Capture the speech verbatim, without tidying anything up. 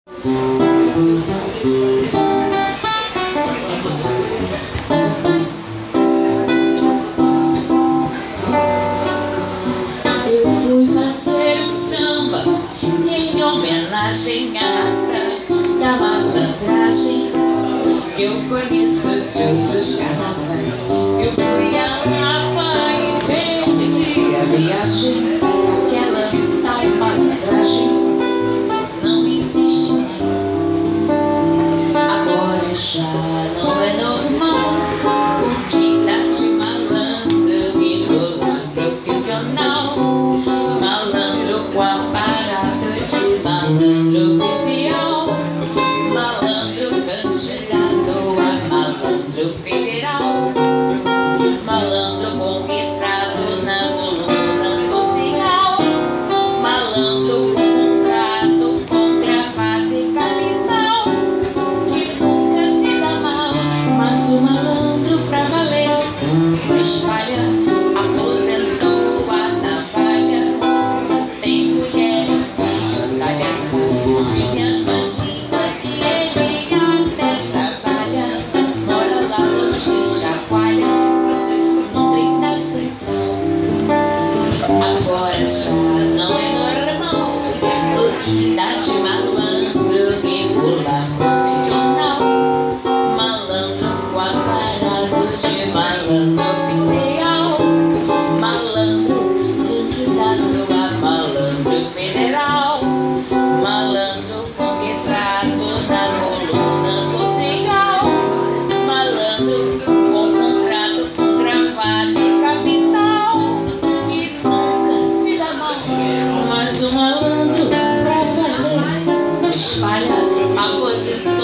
Eu fui fazer o samba em homenagem à data da malandragem que eu conheço de outros carnavais. Eu fui a Lapa e perdi a viagem. Aquela tal malandragem não existe mais. Agora já não é normal o que dá de malandro e do profissional. Malandro com aparato de malandro oficial. Malandro candidato a malandro federal. Malandro com retrato na coluna social. Malandro com contrato, com gravata e capital, que nunca se dá mal, mas o malandro pra valer espalha, aposentou a navalha. Tem mulher e filho, talha, vizinhas mais lindas que ele até trabalha. Mora lá longe, chacoalha, no trem da central. Agora já não é normal o que dá de malandro, regular profissional. Malandro com aparato de malandro oficial. Malandro candidato a malandro federal. Malandro com retrato na coluna social. Malandro com contrato, com gravata e capital, que nunca se dá mal, mas o malandro pra valer espalha, aposenta